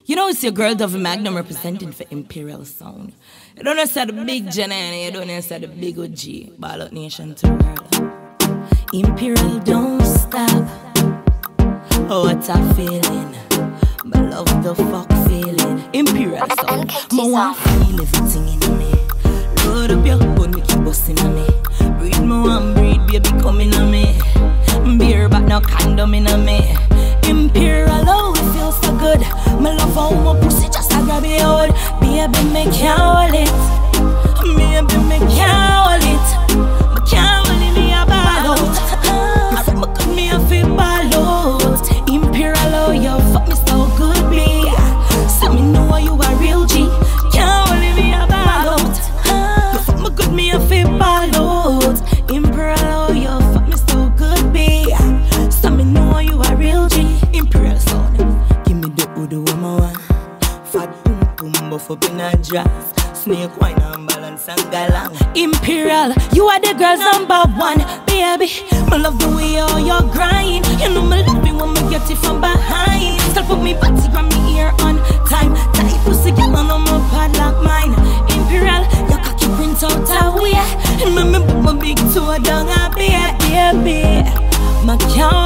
You know, it's your girl DOVEY MAGNUM representing for Imperial Soundz. You don't know the big Janani, you don't know the big OG. Ball out nation to the world. Imperial, don't stop. Oh, what a feeling. I love the fuck feeling. Imperial Soundz. I want to feel everything in me. Load up your gun, make you bustin' on me. Breathe more and breathe, baby, coming on me. Beer, but no condom in me. Imperial, oh, it feels so good. My love how my pussy just a grab it out. Baby, me can't hold it. Baby, me can't hold it. Me can't hold it, me a ball out. You fuck me good, me a feel ball out. Imperial, oh, you fuck me so good, be. So me know you a real G. Can't hold it, me a ball out. You fuck me good, me a feel ball out. Imperial, oh, you fuck me so good, be. So me know you a real G. Imperial Soundz. Give me the udo I'm a one. Fat boom boom buff up in a dress. Snake wine and balance and galang. Imperial, you are the girl's #1, baby. I love the way you grind. You know me love it when me get it from behind. Still put me body, grab me ear on time. Tight pussy, girl, I know my padlock mine. Imperial, your cocky print out a way. And me put my big toe down a baby. My cow.